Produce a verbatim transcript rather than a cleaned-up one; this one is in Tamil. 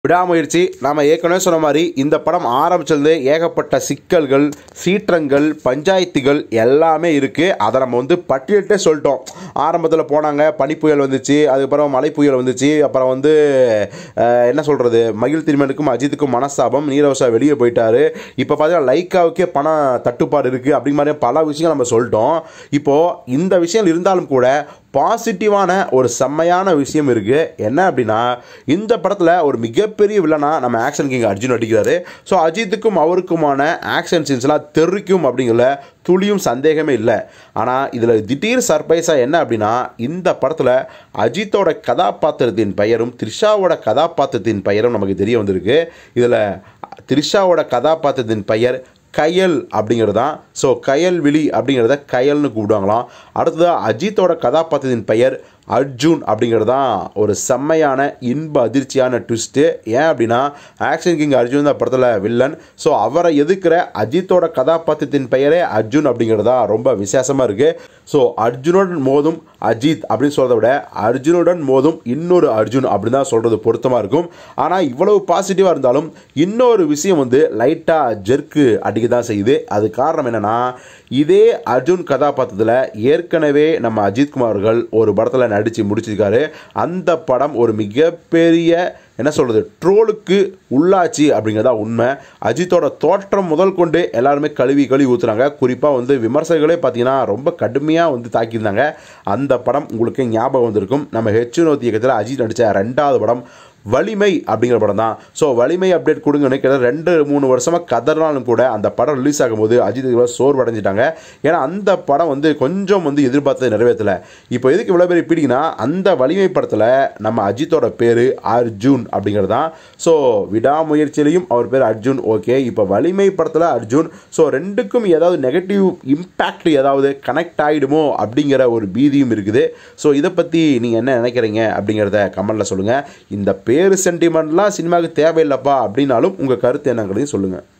விடாமுயற்சி நாம ஏற்கனவே சொன்ன மாதிரி இந்த படம் ஆரம்பிச்சது ஏகப்பட்ட சிக்கல்கள், சீற்றங்கள், பஞ்சாயத்துகள் எல்லாமே இருக்குது. அதை நம்ம வந்து பட்டியலிட்டே சொல்லிட்டோம். ஆரம்பத்தில் போனாங்க, பனி புயல் வந்துச்சு, அதுக்கப்புறம் மழை புயல் வந்துச்சு, அப்புறம் வந்து என்ன சொல்கிறது, மகிழ் திருமேனுக்கும் அஜித்துக்கும் மனஸ்தாபம், நீரவ் ஷா வெளியே போயிட்டாரு. இப்போ பார்த்தீங்கன்னா லைக்காவுக்கே பண தட்டுப்பாடு இருக்குது, அப்படி மாதிரி பல விஷயங்கள் நம்ம சொல்லிட்டோம். இப்போது இந்த விஷயம் இருந்தாலும் கூட பாசிட்டிவான ஒரு செம்மையான விஷயம் இருக்குது. என்ன அப்படின்னா, இந்த படத்தில் ஒரு மிகப்பெரிய வில்லனா நம்ம ஆக்ஷன் கிங் அர்ஜுன் அடிக்கிறாரு. ஸோ அஜித்துக்கும் அவருக்குமான ஆக்ஷன் சீன்ஸ்லாம் தெரிக்கும் அப்படிங்கிற துளியும் சந்தேகமே இல்லை. ஆனால் இதில் திடீர் சர்ப்ரைஸாக என்ன அப்படின்னா, இந்த படத்தில் அஜித்தோட கதாபாத்திரத்தின் பெயரும் த்ரிஷாவோட கதாபாத்திரத்தின் பெயரும் நமக்கு தெரிய வந்திருக்கு. இதில் த்ரிஷாவோட கதாபாத்திரத்தின் பெயர் கயல் அப்படிங்கிறது தான். ஸோ கயல்விழி அப்படிங்கிறத கயல்னு கூப்பிடுவாங்களாம். அடுத்ததாக அஜித்தோட கதாபாத்திரத்தின் பெயர் அர்ஜுன் அப்படிங்கிறது தான் ஒரு செம்மையான இன்ப அதிர்ச்சியான ட்விஸ்ட்டு. ஏன் அப்படின்னா, ஆக்ஷன் கிங் அர்ஜுன் தான் படத்தில் வில்லன். ஸோ அவரை எதிர்க்கிற அஜித்தோட கதாபாத்திரத்தின் பெயரே அர்ஜுன் அப்படிங்கிறது தான் ரொம்ப விசேஷமாக இருக்குது. ஸோ அர்ஜுனுடன் மோதும் அஜித் அப்படின்னு சொல்கிறத விட அர்ஜுனுடன் மோதும் இன்னொரு அர்ஜுன் அப்படின்னு தான் சொல்கிறது பொருத்தமாக இருக்கும். ஆனால் இவ்வளவு பாசிட்டிவாக இருந்தாலும் இன்னொரு விஷயம் வந்து லைட்டாக ஜெர்க்கு அடிக்க தான் செய்யுது. அது காரணம் என்னென்னா, இதே அர்ஜுன் கதாபாத்திரத்தில் ஏற்கனவே நம்ம அஜித்குமார் அவர்கள் ஒரு படத்தில் நடித்து முடிச்சிருக்காரு. அந்த படம் ஒரு மிகப்பெரிய என்ன சொல்கிறது ட்ரோலுக்கு உள்ளாச்சு அப்படிங்கிறதா உண்மை. அஜித்தோட தோற்றம் முதல் கொண்டு எல்லாருமே கழுவி கழுவி ஊற்றுறாங்க. குறிப்பாக வந்து விமர்சகர்களே பார்த்தீங்கன்னா ரொம்ப கடுமையாக வந்து தாக்கியிருந்தாங்க. அந்த படம் உங்களுக்கு ஞாபகம் வந்திருக்கும். நம்ம ஹெச் நோத்தி இயக்கத்தில் அஜித் நடித்த ரெண்டாவது படம் வலிமை அப்படிங்கிற படம் தான். ஸோ வலிமை அப்டேட் கொடுங்கன்னு கிட்ட ரெண்டு மூணு வருஷமாக கதறினாலும் கூட அந்த படம் ரிலீஸ் ஆகும்போது அஜித் சோர்வடைஞ்சிட்டாங்க. ஏன்னா அந்த படம் வந்து கொஞ்சம் வந்து எதிர்பார்த்தது நிறைவேற்றலை. இப்போ எதுக்கு இவ்வளோ பேர் பிடிக்குன்னா, அந்த வலிமை படத்தில் நம்ம அஜித்தோட பேர் அர்ஜுன் அப்படிங்கிறது தான். ஸோ விடாமுயற்சியிலையும் அவர் பேர் அர்ஜுன். ஓகே, இப்போ வலிமை படத்தில் அர்ஜுன். ஸோ ரெண்டுக்கும் ஏதாவது நெகட்டிவ் இம்பேக்ட் ஏதாவது கனெக்ட் ஆகிடுமோ அப்படிங்கிற ஒரு பீதியும் இருக்குது. ஸோ இதை பற்றி நீங்கள் என்ன நினைக்கிறீங்க அப்படிங்கிறத கமெண்டில் சொல்லுங்கள். இந்த பேரு சென்டிமெண்ட்லாம் சினிமாவுக்கு தேவையில்லைப்பா அப்படின்னாலும் உங்கள் கருத்து என்னங்கிறதையும் சொல்லுங்கள்.